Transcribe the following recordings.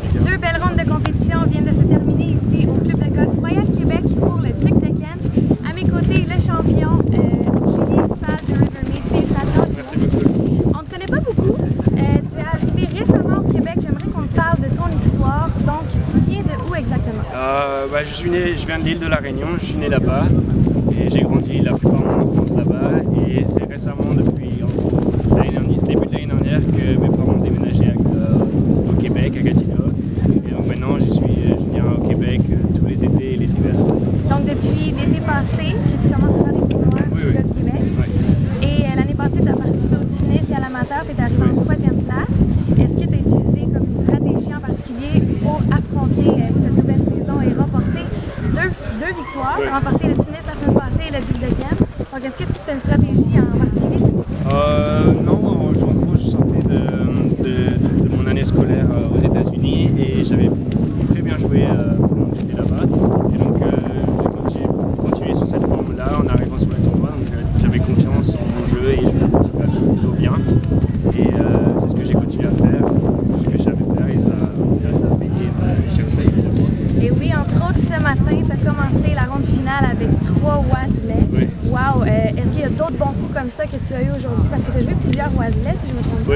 Deux belles rondes de compétition viennent de se terminer ici au club de golf Royal Québec pour le Duc de Kent. À mes côtés, le champion Julie Salle de Rivermead. Félicitations, Julie. Merci beaucoup. On ne te connaît pas beaucoup. Tu es arrivé récemment au Québec. J'aimerais qu'on te parle de ton histoire. Donc, tu viens de où exactement? Je viens de l'île de la Réunion, je suis né là-bas et j'ai grandi la plupart de mon enfance là-bas. Et c'est récemment, depuis début de l'année dernière, que mes parents ont déménagé au Québec, à Gatineau. Et donc maintenant, je viens au Québec tous les étés et les hivers. Donc, depuis l'été passé, que tu commences à faire des tournois au Golf Québec. Oui. Et l'année passée, tu as participé au tennis et à l'amateur. Tu es arrivé en 3e place. Est-ce que tu as utilisé comme une stratégie en particulier pour affronter cette nouvelle saison et remporter deux victoires? Tu as remporté le tennis la semaine passée et le Duc de Kent. Donc, est-ce que tu as une stratégie en particulier? Non, en gros, je sortais de mon année scolaire aux États-Unis et j'avais très bien joué pendant que j'étais là-bas. Et donc, j'ai continué sur cette forme-là en arrivant sur le tournoi. Donc, j'avais confiance en mon jeu et je jouais plutôt bien. Et c'est ce que j'ai continué à faire, ce que je savais faire et ça a payé. J'ai réussi à y aller 2 fois. Et oui, entre autres, ce matin, tu as commencé la ronde finale avec 3 Oiselets. Oui. Wow! Est-ce qu'il y a d'autres bons coups comme ça que tu as eu aujourd'hui? Parce que tu as joué plusieurs Oiselets, si je me trompe pas.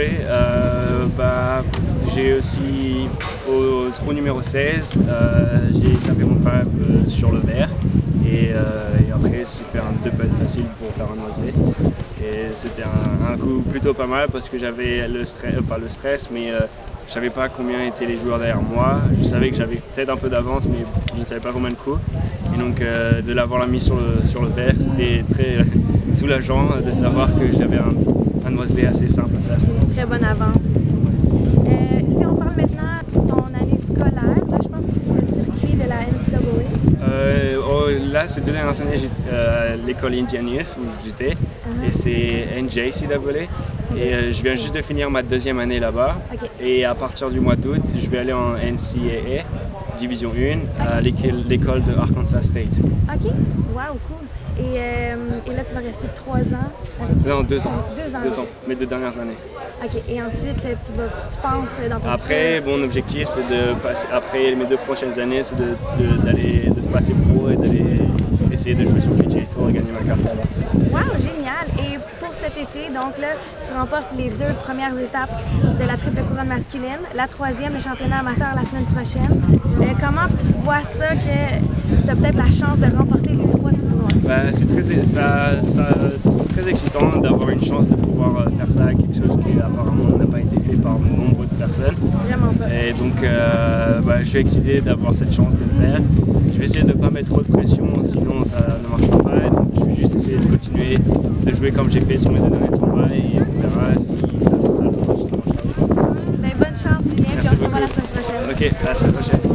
Oui, j'ai aussi au trou numéro 16, j'ai tapé mon frère sur le verre et après j'ai fait un double facile pour faire un oiselet. Et c'était un coup plutôt pas mal parce que j'avais le stress, pas le stress, mais je savais pas combien étaient les joueurs derrière moi. Je savais que j'avais peut-être un peu d'avance, mais je ne savais pas combien de coups. Et donc de l'avoir mis sur le verre, c'était très soulageant de savoir que j'avais un oiselet assez simple à faire. Une très bonne avance aussi. Si on parle maintenant de ton année scolaire, là, je pense que c'est le circuit de la NCAA. Là, ces 2 dernières années, j'étais à l'école Indianapolis où j'étais, et c'est NJCAA. Et je viens juste de finir ma 2e année là-bas. Okay. Et à partir du mois d'août, je vais aller en NCAA, Division 1, à l'école de Arkansas State. OK. Wow, cool. Et là, tu vas rester 3 ans? Non, 2 ans. 2 ans. 2 ans, mes 2 dernières années. OK. Et ensuite, tu penses dans ton Après, mon objectif, c'est de passer, après mes 2 prochaines années, c'est de passer pro et d'aller essayer de jouer sur le PGA Tour et gagner ma carte là-bas. Wow, génial! Et pour cet été, donc là, tu remportes les 2 premières étapes de la triple couronne masculine, la 3e, le championnat amateur la semaine prochaine. Comment tu vois ça que tu as peut-être la chance de remporter les 3 tournois? C'est très excitant d'avoir une chance de pouvoir faire ça, quelque chose qui apparemment n'a pas été fait par nombre de personnes. Vraiment pas. Et donc je suis excité d'avoir cette chance de le faire. Je vais essayer de ne pas mettre trop de pression, sinon ça ne marchera pas. Donc, je vais juste essayer de continuer de jouer comme j'ai fait sur mes 2 derniers tournois et on verra si ça marchera ou pas. Bonne chance, Julien, puis on se revoit la semaine prochaine. Ok, à la semaine prochaine.